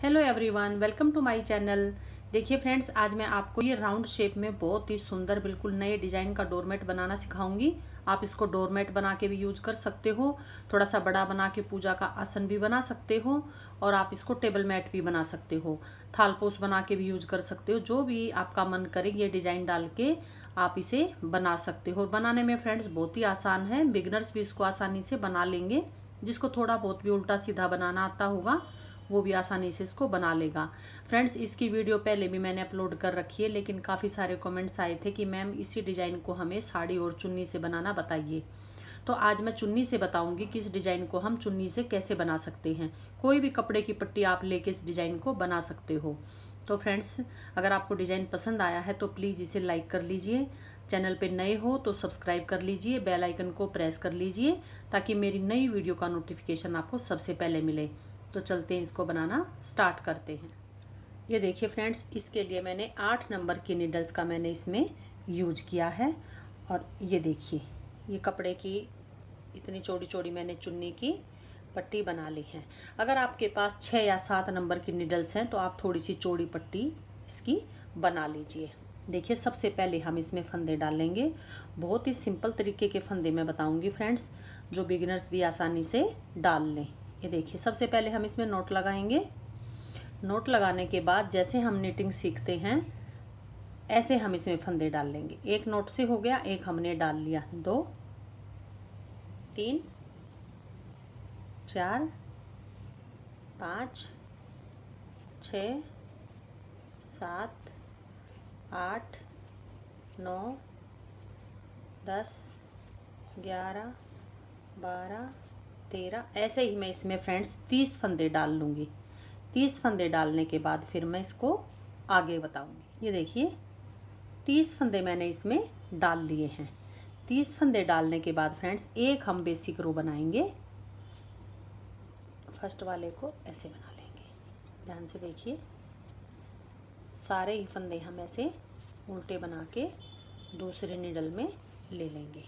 Hello everyone, welcome to my channel. देखिए friends, आज मैं आपको ये राउंड शेप में बहुत ही सुंदर बिल्कुल नए डिजाइन का डोरमेट बनाना सिखाऊंगी। आप इसको डोरमेट बना के भी यूज कर सकते हो, थोड़ा सा बड़ा बना के पूजा का आसन भी बना सकते हो, और आप इसको टेबल मैट भी बना सकते हो, थालपोस बना के भी यूज कर सकते हो। जो भी आपका मन करे ये डिजाइन डाल के आप इसे बना सकते हो। बनाने में फ्रेंड्स बहुत ही आसान है, बिगिनर्स भी इसको आसानी से बना लेंगे। जिसको थोड़ा बहुत भी उल्टा सीधा बनाना आता होगा वो भी आसानी से इसको बना लेगा। फ्रेंड्स, इसकी वीडियो पहले भी मैंने अपलोड कर रखी है, लेकिन काफ़ी सारे कमेंट्स आए थे कि मैम इसी डिज़ाइन को हमें साड़ी और चुन्नी से बनाना बताइए। तो आज मैं चुन्नी से बताऊंगी कि इस डिज़ाइन को हम चुन्नी से कैसे बना सकते हैं। कोई भी कपड़े की पट्टी आप लेके इस डिज़ाइन को बना सकते हो। तो फ्रेंड्स, अगर आपको डिज़ाइन पसंद आया है तो प्लीज़ इसे लाइक कर लीजिए। चैनल पे नए हो तो सब्सक्राइब कर लीजिए, बेल आइकन को प्रेस कर लीजिए ताकि मेरी नई वीडियो का नोटिफिकेशन आपको सबसे पहले मिले। तो चलते हैं, इसको बनाना स्टार्ट करते हैं। ये देखिए फ्रेंड्स, इसके लिए मैंने 8 नंबर की नीडल्स का मैंने इसमें यूज किया है। और ये देखिए, ये कपड़े की इतनी चौड़ी चौड़ी मैंने चुन्नी की पट्टी बना ली है। अगर आपके पास 6 या 7 नंबर की नीडल्स हैं तो आप थोड़ी सी चौड़ी पट्टी इसकी बना लीजिए। देखिए, सबसे पहले हम इसमें फंदे डालेंगे। बहुत ही सिंपल तरीके के फंदे मैं बताऊंगी फ्रेंड्स, जो बिगिनर्स भी आसानी से डाल लें। ये देखिए, सबसे पहले हम इसमें नोट लगाएंगे। नोट लगाने के बाद जैसे हम निटिंग सीखते हैं ऐसे हम इसमें फंदे डाल लेंगे। एक नोट से हो गया, एक हमने डाल लिया, 2 3 4 5 6 7 8 9 10 11 12 13। ऐसे ही मैं इसमें फ्रेंड्स 30 फंदे डाल लूँगी। 30 फंदे डालने के बाद फिर मैं इसको आगे बताऊँगी। ये देखिए, 30 फंदे मैंने इसमें डाल लिए हैं। 30 फंदे डालने के बाद फ्रेंड्स एक हम बेसिक रो बनाएंगे। फर्स्ट वाले को ऐसे बना लेंगे। ध्यान से देखिए, सारे ही फंदे हम ऐसे उल्टे बना के दूसरे नीडल में ले लेंगे।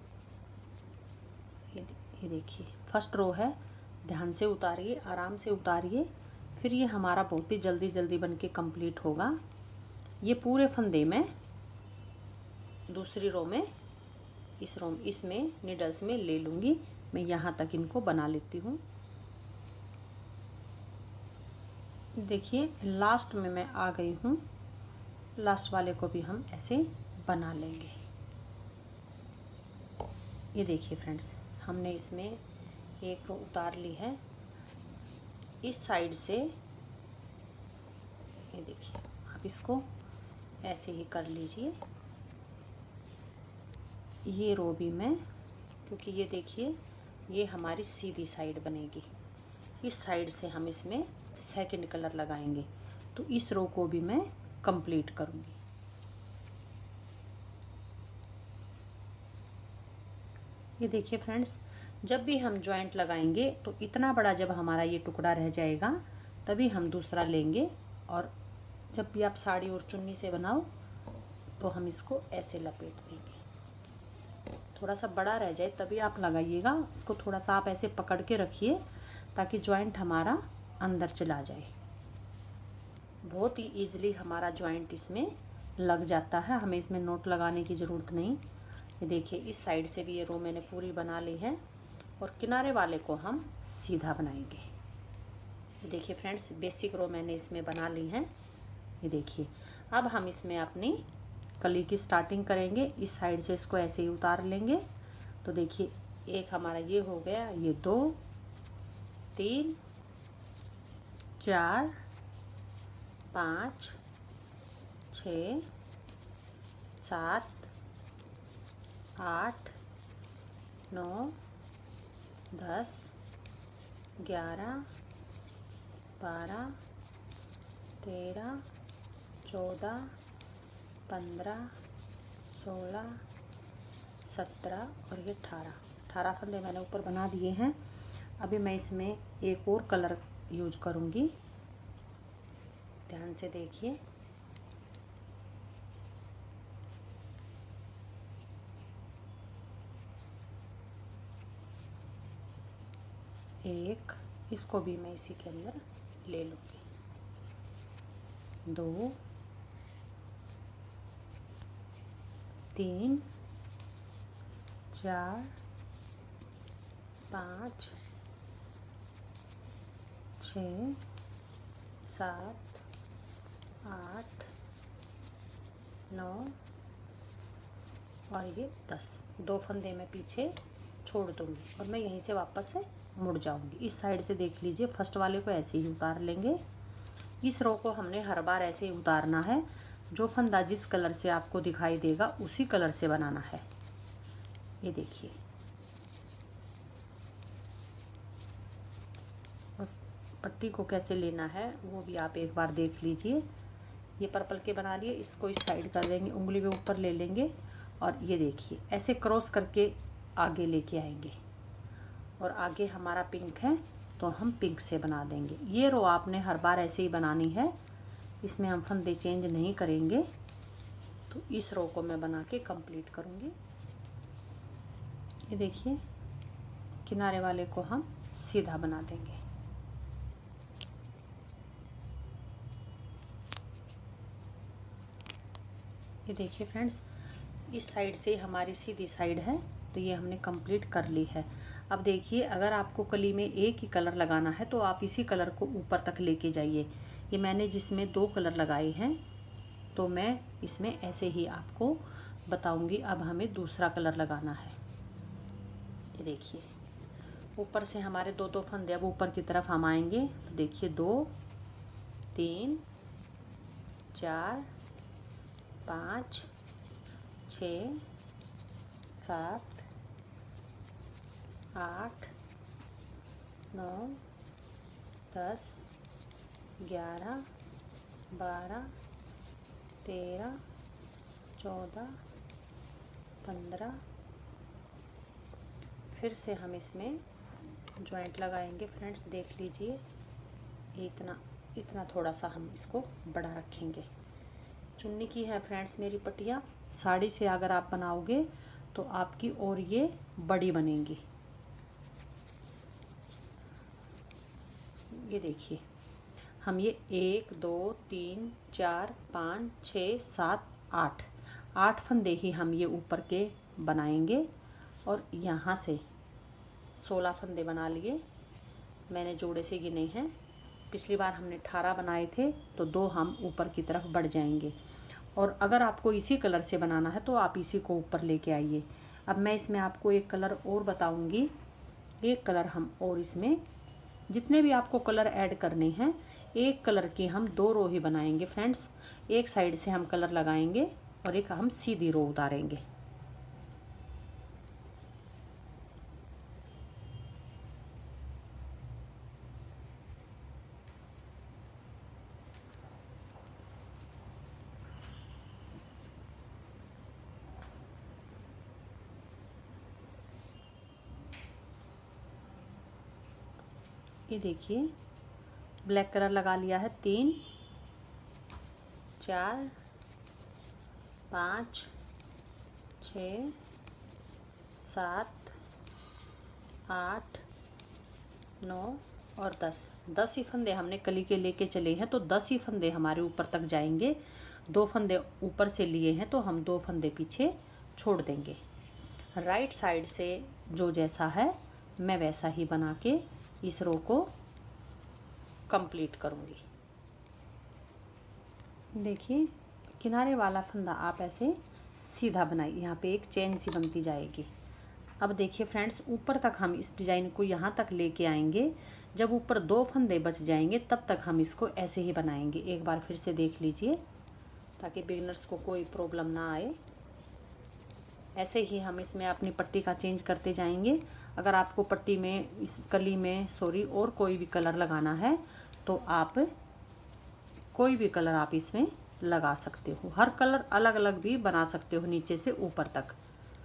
ये देखिए, फर्स्ट रो है, ध्यान से उतारिए, आराम से उतारिए, फिर ये हमारा बहुत ही जल्दी जल्दी बन के कंप्लीट होगा। ये पूरे फंदे में दूसरी रो में इसमें नीडल्स में ले लूँगी। मैं यहाँ तक इनको बना लेती हूँ। देखिए, लास्ट में मैं आ गई हूँ। लास्ट वाले को भी हम ऐसे बना लेंगे। ये देखिए फ्रेंड्स, हमने इसमें एक रो उतार ली है। इस साइड से ये देखिए, आप इसको ऐसे ही कर लीजिए। ये रो भी मैं, क्योंकि ये देखिए ये हमारी सीधी साइड बनेगी, इस साइड से हम इसमें सेकंड कलर लगाएंगे, तो इस रो को भी मैं कंप्लीट करूँगी। ये देखिए फ्रेंड्स, जब भी हम जॉइंट लगाएंगे तो इतना बड़ा जब हमारा ये टुकड़ा रह जाएगा तभी हम दूसरा लेंगे। और जब भी आप साड़ी और चुन्नी से बनाओ तो हम इसको ऐसे लपेट देंगे। थोड़ा सा बड़ा रह जाए तभी आप लगाइएगा। इसको थोड़ा सा आप ऐसे पकड़ के रखिए ताकि जॉइंट हमारा अंदर चला जाए। बहुत ही ईजिली हमारा जॉइंट इसमें लग जाता है, हमें इसमें नोट लगाने की ज़रूरत नहीं। ये देखिए, इस साइड से भी ये रो मैंने पूरी बना ली है और किनारे वाले को हम सीधा बनाएंगे। ये देखिए फ्रेंड्स, बेसिक रो मैंने इसमें बना ली है। ये देखिए, अब हम इसमें अपनी कली की स्टार्टिंग करेंगे। इस साइड से इसको ऐसे ही उतार लेंगे। तो देखिए, एक हमारा ये हो गया, ये 2 3 4 5 6 7 8 9 10 11 12 13 14 15 16 17 और ये 18 फंदे मैंने ऊपर बना दिए हैं। अभी मैं इसमें एक और कलर यूज करूँगी। ध्यान से देखिए, एक इसको भी मैं इसी के अंदर ले लूँगी। 2 3 4 5 6 7 8 9 और ये 10। 2 फंदे मैं पीछे छोड़ दूँगी और मैं यहीं से वापस से मुड़ जाऊँगी। इस साइड से देख लीजिए, फर्स्ट वाले को ऐसे ही उतार लेंगे। इस रो को हमने हर बार ऐसे ही उतारना है। जो फंदा जिस कलर से आपको दिखाई देगा उसी कलर से बनाना है। ये देखिए, और पट्टी को कैसे लेना है वो भी आप एक बार देख लीजिए। ये पर्पल के बना लिए, इसको इस साइड कर देंगे, उंगली पे ऊपर ले लेंगे और ये देखिए ऐसे क्रॉस करके आगे लेके आएंगे। और आगे हमारा पिंक है तो हम पिंक से बना देंगे। ये रो आपने हर बार ऐसे ही बनानी है, इसमें हम फंदे चेंज नहीं करेंगे। तो इस रो को मैं बना के कंप्लीट करूँगी। ये देखिए, किनारे वाले को हम सीधा बना देंगे। ये देखिए फ्रेंड्स, इस साइड से हमारी सीधी साइड है तो ये हमने कंप्लीट कर ली है। अब देखिए, अगर आपको कली में एक ही कलर लगाना है तो आप इसी कलर को ऊपर तक लेके जाइए। ये मैंने जिसमें 2 कलर लगाए हैं तो मैं इसमें ऐसे ही आपको बताऊंगी। अब हमें दूसरा कलर लगाना है। ये देखिए, ऊपर से हमारे 2 फंदे अब ऊपर की तरफ हम आएंगे तो देखिए 2 3 4 5 6 7 8 9 10 11 12 13 14 15। फिर से हम इसमें जॉइंट लगाएंगे। फ्रेंड्स देख लीजिए, इतना इतना थोड़ा सा हम इसको बड़ा रखेंगे। चुन्नी की है फ्रेंड्स मेरी पट्टियाँ। साड़ी से अगर आप बनाओगे तो आपकी और ये बड़ी बनेंगी। ये देखिए, हम ये 1 2 3 4 5 6 7 8 फंदे ही हम ये ऊपर के बनाएंगे और यहाँ से 16 फंदे बना लिए। मैंने जोड़े से गिने हैं। पिछली बार हमने 18 बनाए थे तो 2 हम ऊपर की तरफ बढ़ जाएंगे। और अगर आपको इसी कलर से बनाना है तो आप इसी को ऊपर लेके आइए। अब मैं इसमें आपको एक कलर और बताऊंगी। एक कलर हम और इसमें जितने भी आपको कलर ऐड करने हैं, एक कलर की हम 2 रो ही बनाएंगे फ्रेंड्स। एक साइड से हम कलर लगाएंगे और एक हम सीधी रो उतारेंगे। ये देखिए, ब्लैक कलर लगा लिया है। 3 4 5 6 7 8 9 और 10 ही फंदे हमने कली के लेके चले हैं तो 10 ही फंदे हमारे ऊपर तक जाएंगे। 2 फंदे ऊपर से लिए हैं तो हम 2 फंदे पीछे छोड़ देंगे। राइट साइड से जो जैसा है मैं वैसा ही बना के इस रो को कंप्लीट करूँगी। देखिए, किनारे वाला फंदा आप ऐसे सीधा बनाइए, यहाँ पे एक चेन सी बनती जाएगी। अब देखिए फ्रेंड्स, ऊपर तक हम इस डिज़ाइन को यहाँ तक लेके आएंगे। जब ऊपर 2 फंदे बच जाएंगे तब तक हम इसको ऐसे ही बनाएंगे। एक बार फिर से देख लीजिए ताकि बिगिनर्स को कोई प्रॉब्लम ना आए। ऐसे ही हम इसमें अपनी पट्टी का चेंज करते जाएंगे। अगर आपको पट्टी में, इस कली में और कोई भी कलर लगाना है तो आप कोई भी कलर आप इसमें लगा सकते हो। हर कलर अलग अलग भी बना सकते हो नीचे से ऊपर तक।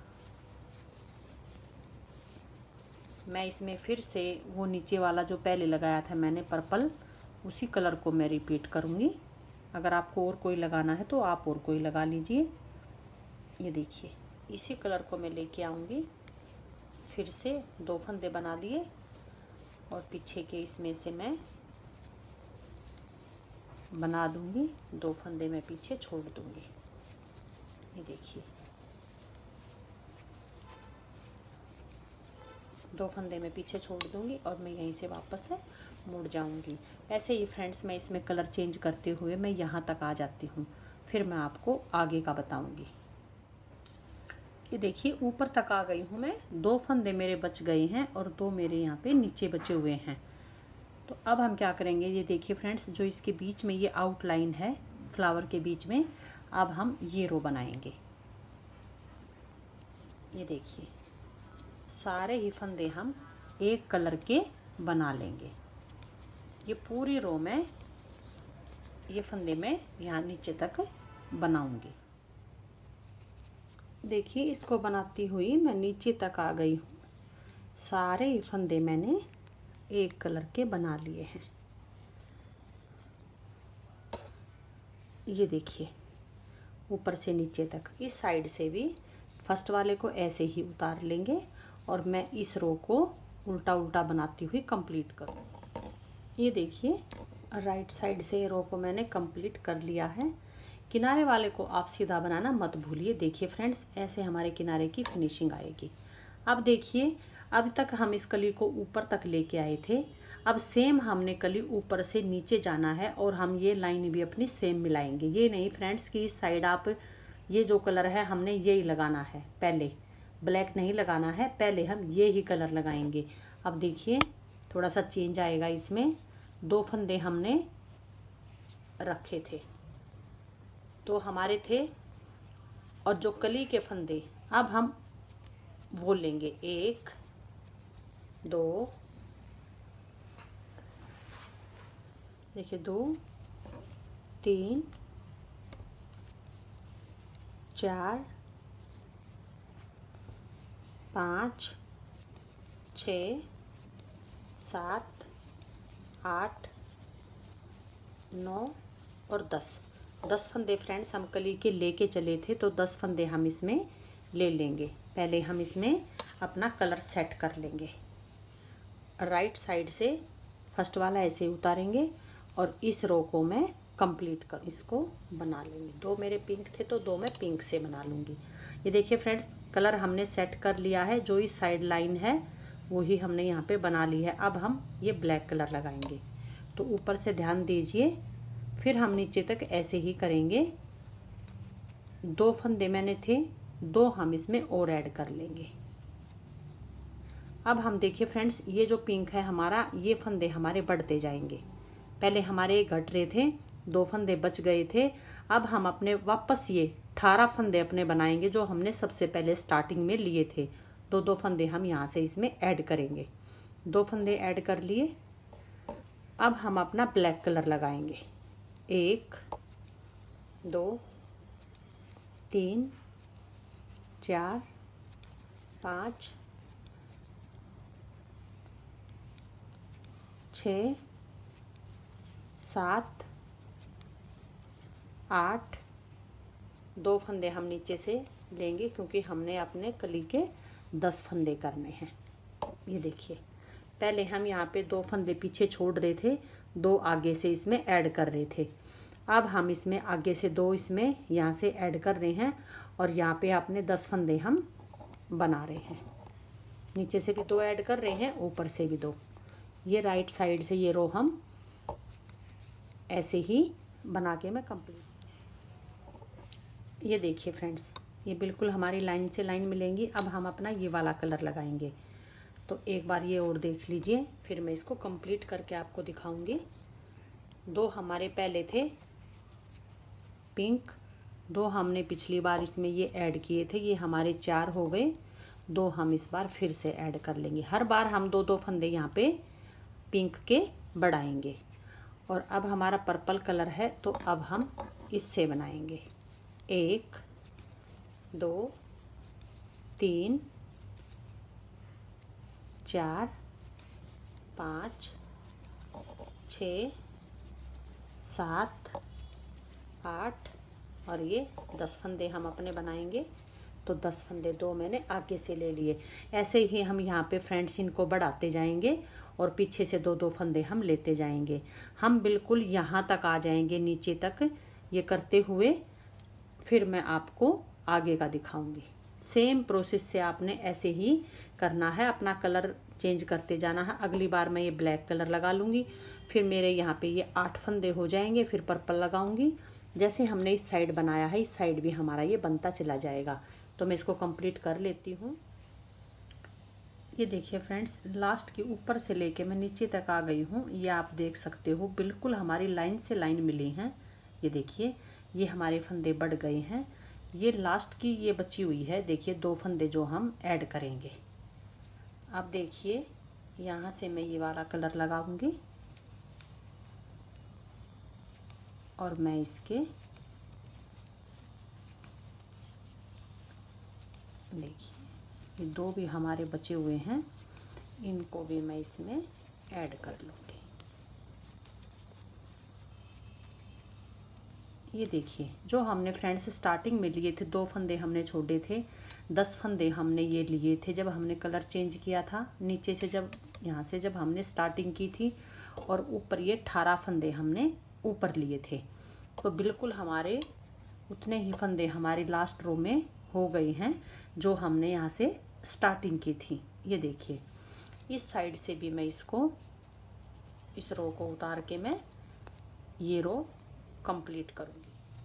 मैं इसमें फिर से वो नीचे वाला जो पहले लगाया था मैंने पर्पल, उसी कलर को मैं रिपीट करूँगी। अगर आपको और कोई लगाना है तो आप और कोई लगा लीजिए। ये देखिए, इसी कलर को मैं लेके आऊँगी। फिर से 2 फंदे बना लिए और पीछे के इसमें से मैं बना दूंगी, 2 फंदे मैं पीछे छोड़ दूंगी। ये देखिए 2 फंदे मैं पीछे छोड़ दूंगी और मैं यहीं से वापस से मुड़ जाऊंगी। ऐसे ही फ्रेंड्स मैं इसमें कलर चेंज करते हुए मैं यहाँ तक आ जाती हूँ, फिर मैं आपको आगे का बताऊंगी। ये देखिए ऊपर तक आ गई हूँ मैं, 2 फंदे मेरे बच गए हैं और 2 मेरे यहाँ पे नीचे बचे हुए हैं। तो अब हम क्या करेंगे, ये देखिए फ्रेंड्स, जो इसके बीच में ये आउटलाइन है फ्लावर के बीच में, अब हम ये रो बनाएंगे। ये देखिए सारे ही फंदे हम एक कलर के बना लेंगे। ये पूरी रो में ये फंदे में यहाँ नीचे तक बनाऊंगी। देखिए इसको बनाती हुई मैं नीचे तक आ गई हूँ। सारे ही फंदे मैंने एक कलर के बना लिए हैं। ये देखिए ऊपर से नीचे तक, इस साइड से भी फर्स्ट वाले को ऐसे ही उतार लेंगे और मैं इस रो को उल्टा उल्टा बनाती हुई कंप्लीट करूँ। ये देखिए राइट साइड से रो को मैंने कंप्लीट कर लिया है। किनारे वाले को आप सीधा बनाना मत भूलिए। देखिए फ्रेंड्स ऐसे हमारे किनारे की फिनिशिंग आएगी। अब देखिए अब तक हम इस कली को ऊपर तक लेके आए थे, अब सेम हमने कली ऊपर से नीचे जाना है और हम ये लाइन भी अपनी सेम मिलाएंगे। ये नहीं फ्रेंड्स कि इस साइड आप ये जो कलर है हमने यही लगाना है, पहले ब्लैक नहीं लगाना है, पहले हम ये ही कलर लगाएंगे। अब देखिए थोड़ा सा चेंज आएगा इसमें। 2 फंदे हमने रखे थे, 2 हमारे थे, और जो कली के फंदे अब हम वो लेंगे 1 2, देखिए 2 3 4 5 6 7 8 9 और 10 फंदे फ्रेंड्स हम कली के लेके चले थे, तो 10 फंदे हम इसमें ले लेंगे। पहले हम इसमें अपना कलर सेट कर लेंगे। राइट साइड से फर्स्ट वाला ऐसे उतारेंगे और इस रो को मैं कंप्लीट कर इसको बना लेंगे। 2 मेरे पिंक थे तो 2 मैं पिंक से बना लूँगी। ये देखिए फ्रेंड्स कलर हमने सेट कर लिया है, जो इस साइड लाइन है वही हमने यहाँ पे बना ली है। अब हम ये ब्लैक कलर लगाएंगे, तो ऊपर से ध्यान दीजिए, फिर हम नीचे तक ऐसे ही करेंगे। 2 फंदे मैंने थे, 2 हम इसमें और ऐड कर लेंगे। अब हम देखिए फ्रेंड्स ये जो पिंक है हमारा, ये फंदे हमारे बढ़ते जाएंगे। पहले हमारे घट रहे थे, 2 फंदे बच गए थे। अब हम अपने वापस ये 18 फंदे अपने बनाएंगे जो हमने सबसे पहले स्टार्टिंग में लिए थे। 2 फंदे हम यहाँ से इसमें ऐड करेंगे। 2 फंदे ऐड कर लिए। अब हम अपना ब्लैक कलर लगाएंगे। 1 2 3 4 5 6 7 8, 2 फंदे हम नीचे से लेंगे क्योंकि हमने अपने कली के 10 फंदे करने हैं। ये देखिए पहले हम यहाँ पे 2 फंदे पीछे छोड़ रहे थे, 2 आगे से इसमें ऐड कर रहे थे। अब हम इसमें आगे से 2 इसमें यहाँ से ऐड कर रहे हैं और यहाँ पे अपने 10 फंदे हम बना रहे हैं। नीचे से भी 2 ऐड कर रहे हैं, ऊपर से भी 2। ये राइट साइड से ये रो हम ऐसे ही बना के मैं कंप्लीट। ये देखिए फ्रेंड्स ये बिल्कुल हमारी लाइन से लाइन मिलेंगी। अब हम अपना ये वाला कलर लगाएंगे, तो एक बार ये और देख लीजिए, फिर मैं इसको कंप्लीट करके आपको दिखाऊंगी। 2 हमारे पहले थे पिंक, 2 हमने पिछली बार इसमें ये ऐड किए थे, ये हमारे 4 हो गए। 2 हम इस बार फिर से ऐड कर लेंगे। हर बार हम 2 फंदे यहाँ पे पिंक के बढ़ाएंगे। और अब हमारा पर्पल कलर है, तो अब हम इससे बनाएंगे। 1 2 3 4 5 6 7 8 और ये 10 फंदे हम अपने बनाएंगे। तो 10 फंदे 2 मैंने आगे से ले लिए। ऐसे ही हम यहाँ पे फ्रेंड्स इनको बढ़ाते जाएंगे और पीछे से 2-2 फंदे हम लेते जाएंगे। हम बिल्कुल यहाँ तक आ जाएंगे, नीचे तक ये करते हुए, फिर मैं आपको आगे का दिखाऊंगी। सेम प्रोसेस से आपने ऐसे ही करना है, अपना कलर चेंज करते जाना है। अगली बार मैं ये ब्लैक कलर लगा लूँगी, फिर मेरे यहाँ पे ये 8 फंदे हो जाएंगे, फिर पर्पल लगाऊंगी। जैसे हमने इस साइड बनाया है, इस साइड भी हमारा ये बनता चला जाएगा। तो मैं इसको कंप्लीट कर लेती हूँ। ये देखिए फ्रेंड्स, लास्ट के ऊपर से लेके मैं नीचे तक आ गई हूँ। ये आप देख सकते हो बिल्कुल हमारी लाइन से लाइन मिली हैं। ये देखिए, ये हमारे फंदे बढ़ गए हैं। ये लास्ट की ये बची हुई है, देखिए 2 फंदे जो हम ऐड करेंगे। अब देखिए, यहाँ से मैं ये वाला कलर लगाऊंगी और मैं इसके देखिए ये 2 भी हमारे बचे हुए हैं, इनको भी मैं इसमें ऐड कर लूँगी। ये देखिए, जो हमने फ्रेंड्स स्टार्टिंग में लिए थे 2 फंदे हमने छोड़े थे, 10 फंदे हमने ये लिए थे जब हमने कलर चेंज किया था। नीचे से जब यहाँ से जब हमने स्टार्टिंग की थी, और ऊपर ये 18 फंदे हमने ऊपर लिए थे। तो बिल्कुल हमारे उतने ही फंदे हमारी लास्ट रो में हो गए हैं जो हमने यहाँ से स्टार्टिंग की थी। ये देखिए, इस साइड से भी मैं इसको, इस रो को उतार के मैं ये रो कंप्लीट करूँगी।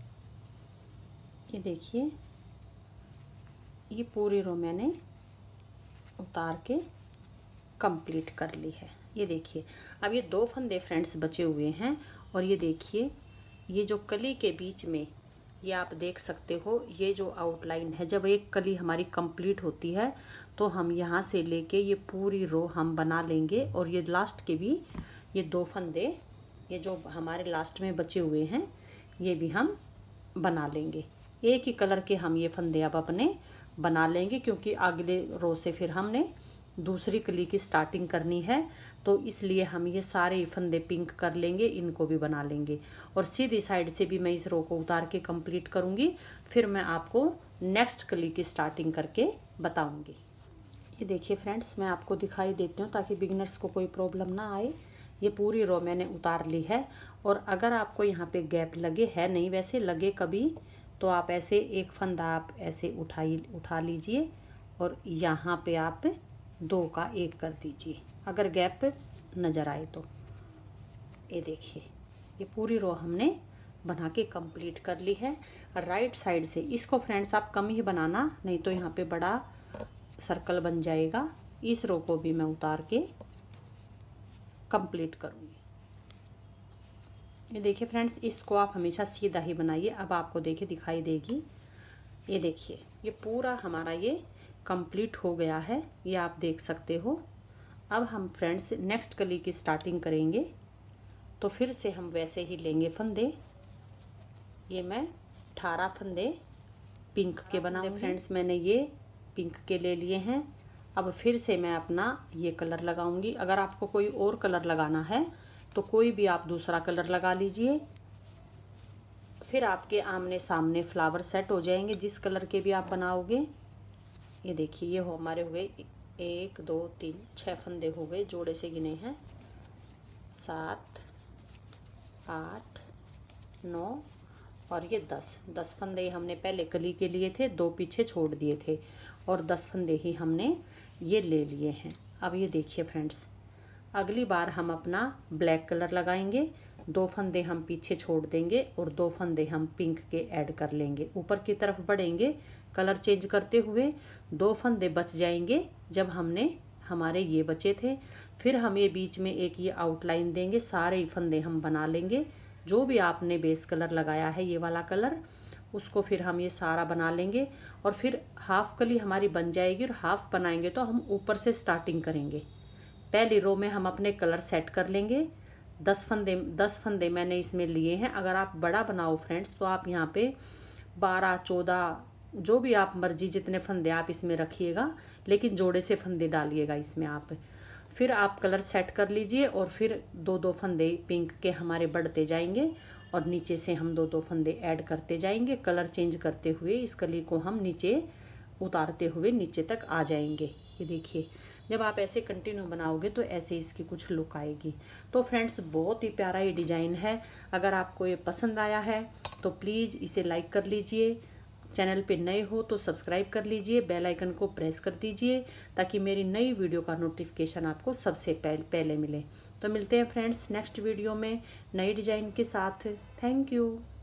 ये देखिए, ये पूरी रो मैंने उतार के कंप्लीट कर ली है। ये देखिए, अब ये 2 फंदे फ्रेंड्स बचे हुए हैं, और ये देखिए, ये जो कली के बीच में ये आप देख सकते हो, ये जो आउटलाइन है, जब एक कली हमारी कंप्लीट होती है तो हम यहाँ से लेके ये पूरी रो हम बना लेंगे। और ये लास्ट के भी ये 2 फंदे, ये जो हमारे लास्ट में बचे हुए हैं, ये भी हम बना लेंगे। एक ही कलर के हम ये फंदे अब अपने बना लेंगे, क्योंकि अगले रो से फिर हमने दूसरी कली की स्टार्टिंग करनी है। तो इसलिए हम ये सारे फंदे पिंक कर लेंगे, इनको भी बना लेंगे। और सीधी साइड से भी मैं इस रो को उतार के कंप्लीट करूँगी, फिर मैं आपको नेक्स्ट कली की स्टार्टिंग करके बताऊँगी। ये देखिए फ्रेंड्स, मैं आपको दिखाई देती हूँ ताकि बिगिनर्स को कोई प्रॉब्लम ना आए। ये पूरी रो मैंने उतार ली है, और अगर आपको यहाँ पे गैप लगे, है नहीं वैसे लगे कभी, तो आप ऐसे एक फंदा आप ऐसे उठा लीजिए और यहाँ पे आप 2 का 1 कर दीजिए, अगर गैप नज़र आए तो। ये देखिए, ये पूरी रो हमने बना के कंप्लीट कर ली है। राइट साइड से इसको फ्रेंड्स आप कम ही बनाना, नहीं तो यहाँ पे बड़ा सर्कल बन जाएगा। इस रो को भी मैं उतार के कंप्लीट करूँगी। ये देखिए फ्रेंड्स, इसको आप हमेशा सीधा ही बनाइए। अब आपको देखिए दिखाई देगी। ये देखिए, ये पूरा हमारा ये कंप्लीट हो गया है, ये आप देख सकते हो। अब हम फ्रेंड्स नेक्स्ट कली की स्टार्टिंग करेंगे, तो फिर से हम वैसे ही लेंगे फंदे। ये मैं 18 फंदे पिंक के बनाऊंगी फ्रेंड्स, मैंने ये पिंक के ले लिए हैं। अब फिर से मैं अपना ये कलर लगाऊंगी। अगर आपको कोई और कलर लगाना है तो कोई भी आप दूसरा कलर लगा लीजिए, फिर आपके आमने सामने फ्लावर सेट हो जाएंगे जिस कलर के भी आप बनाओगे। ये देखिए, ये हो हमारे हो गए 1 2 3 6 फंदे हो गए, जोड़े से गिने हैं 7 8 9 और ये 10 फंदे हमने पहले कली के लिए थे, 2 पीछे छोड़ दिए थे, और 10 फंदे ही हमने ये ले लिए हैं। अब ये देखिए फ्रेंड्स, अगली बार हम अपना ब्लैक कलर लगाएंगे, 2 फंदे हम पीछे छोड़ देंगे और 2 फंदे हम पिंक के ऐड कर लेंगे। ऊपर की तरफ बढ़ेंगे कलर चेंज करते हुए, 2 फंदे बच जाएंगे जब हमने हमारे ये बचे थे। फिर हम ये बीच में एक ये आउटलाइन देंगे, सारे फंदे हम बना लेंगे। जो भी आपने बेस कलर लगाया है ये वाला कलर, उसको फिर हम ये सारा बना लेंगे, और फिर हाफ कली हमारी बन जाएगी। और हाफ बनाएंगे तो हम ऊपर से स्टार्टिंग करेंगे। पहली रो में हम अपने कलर सेट कर लेंगे। 10 फंदे मैंने इसमें लिए हैं। अगर आप बड़ा बनाओ फ्रेंड्स तो आप यहाँ पे 12 14 जो भी आप मर्जी जितने फंदे आप इसमें रखिएगा, लेकिन जोड़े से फंदे डालिएगा इसमें आप। फिर आप कलर सेट कर लीजिए, और फिर 2 फंदे पिंक के हमारे बढ़ते जाएंगे, और नीचे से हम 2 फंदे ऐड करते जाएंगे, कलर चेंज करते हुए इस कली को हम नीचे उतारते हुए नीचे तक आ जाएंगे। ये देखिए, जब आप ऐसे कंटिन्यू बनाओगे तो ऐसे इसकी कुछ लुक आएगी। तो फ्रेंड्स, बहुत ही प्यारा ये डिज़ाइन है। अगर आपको ये पसंद आया है तो प्लीज़ इसे लाइक कर लीजिए। चैनल पे नए हो तो सब्सक्राइब कर लीजिए, बेल आइकन को प्रेस कर दीजिए ताकि मेरी नई वीडियो का नोटिफिकेशन आपको सबसे पहले मिले। तो मिलते हैं फ्रेंड्स नेक्स्ट वीडियो में नए डिज़ाइन के साथ। Thank you.